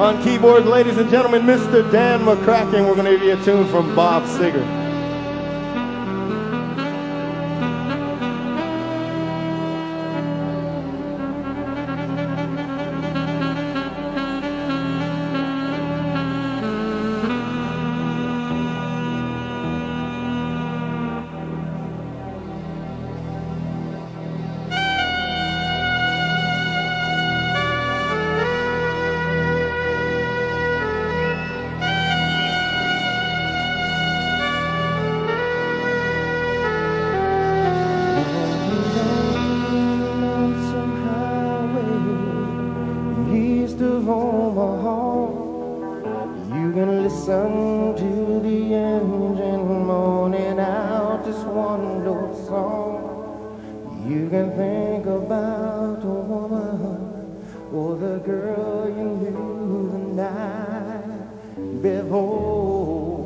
On keyboard, ladies and gentlemen, Mr. Dan McCracken. We're going to give you a tune from Bob Seger. You can listen to the engine moaning out this one old song. You can think about the woman or the girl you knew the night before.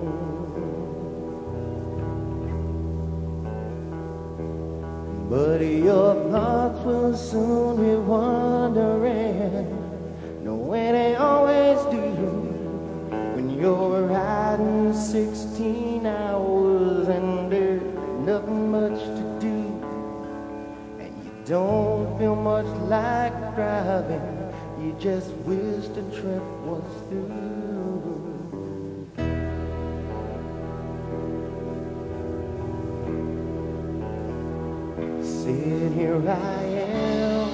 But your thoughts will soon be wandering. No, it ain't always do when you're riding 16 hours and there's nothing much to do, and you don't feel much like driving. You just wish the trip was through. Sit here I am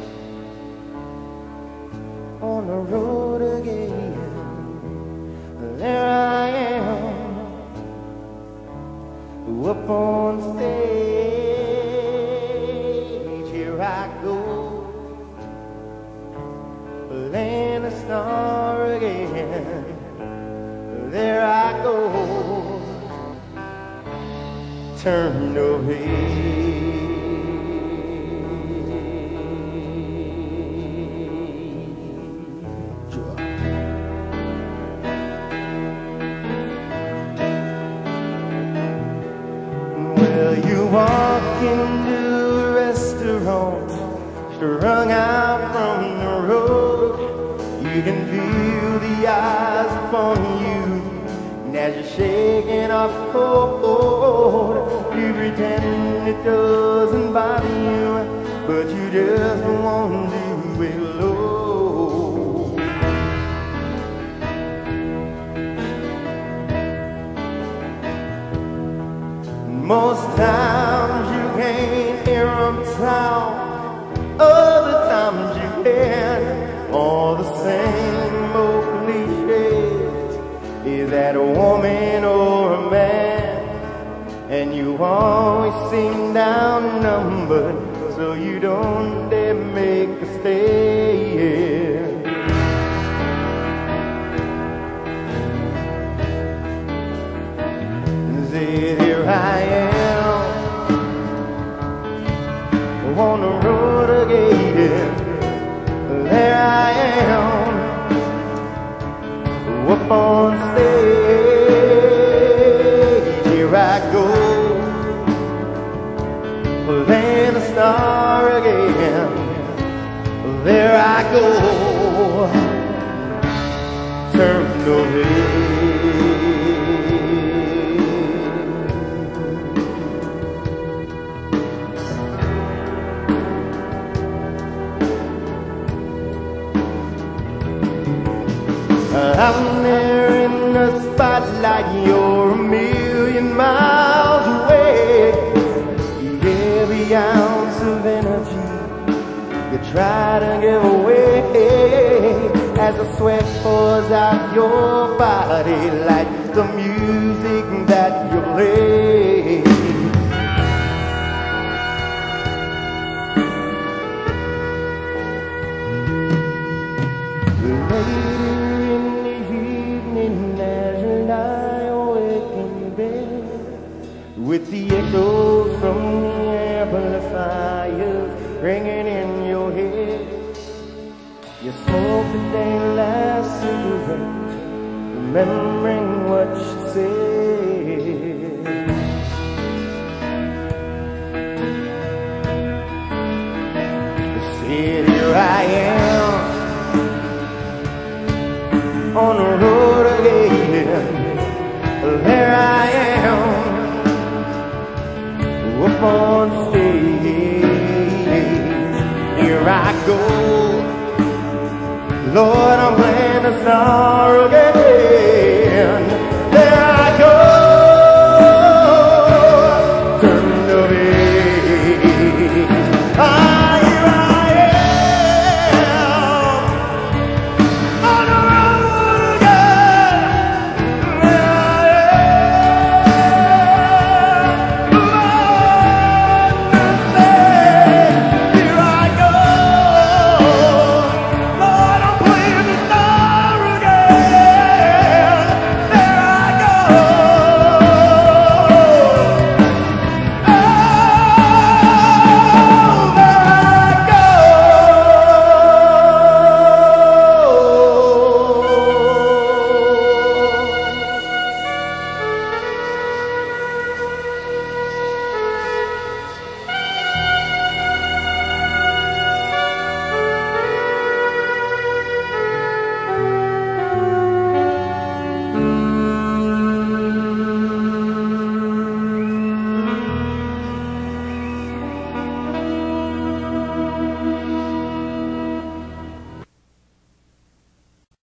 on the road again. There I am, up on stage. Here I go, playing a star again. There I go, turn the page. You walk into a restaurant, strung out from the road. You can feel the eyes upon you, and as you're shaking off cold, you pretend it doesn't bother you, but you just want to do it low. Most times you can't hear them sound, other times you can. All the same old cliches, is that a woman or a man? And you always seem outnumbered, so you don't dare make a stay. Here I am on the road again. There I am, up on stage. Here I go, playing a star again. There I go, turn the page. I'm there in the spotlight, you're a million miles away. Every ounce of energy you try to give away, as the sweat pours out your body like the music that you play. With the echoes from the amplifiers ringing in your head, you smoke the day last cigarette, remembering what she said. You said, here I am go. Lord, I'm playing the star again.